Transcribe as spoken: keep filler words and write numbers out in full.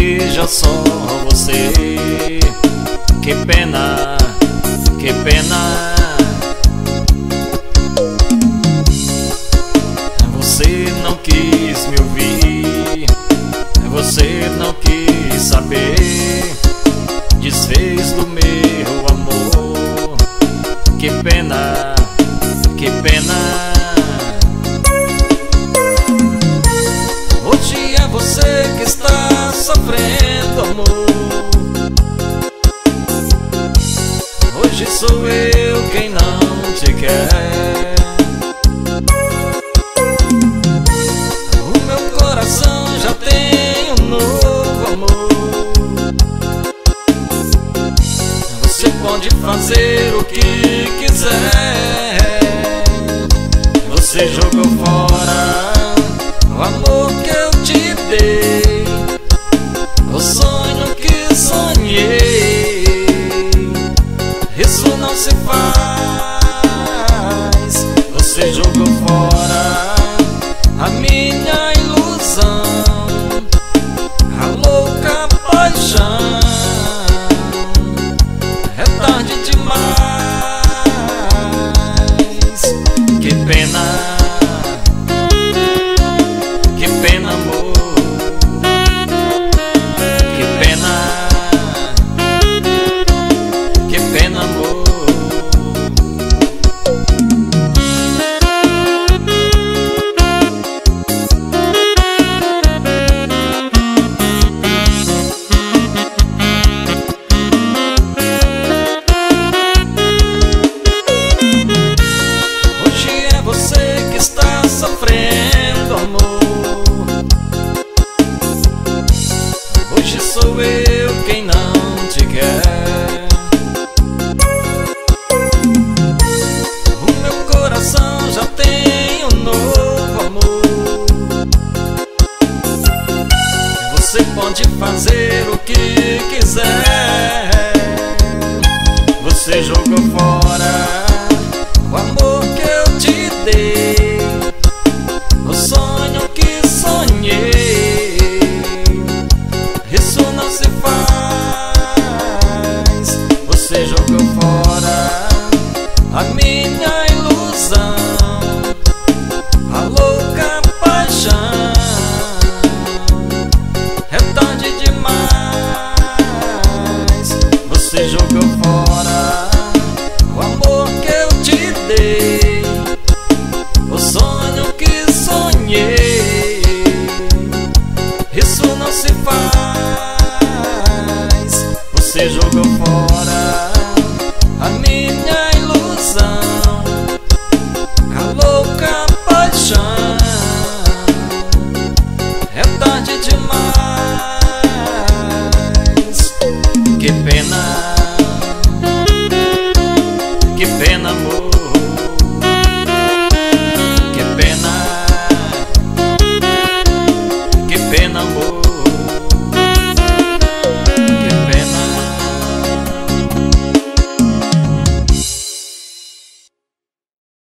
veja só você. Que pena, que pena. Você não quis me ouvir, você não quis saber, desfez do meu amor. Que pena, que pena. Hoje é você que está sofrendo, amor. Hoje sou eu quem não te quer. O meu coração já tem um novo amor. Você pode fazer o que quiser. Você jogou fora o amor que eu te dei, o sonho que sonhei. Isso não se faz. Você jogou fora a minha ilusão, a louca paixão. É tarde demais. Que pena, que pena, amor. Que pena, que pena, amor. Hoje é você que está sofrendo, amor. Hoje sou eu quem não te quer. O meu coração já tem um novo amor. Você pode fazer o que quiser. Você jogou fora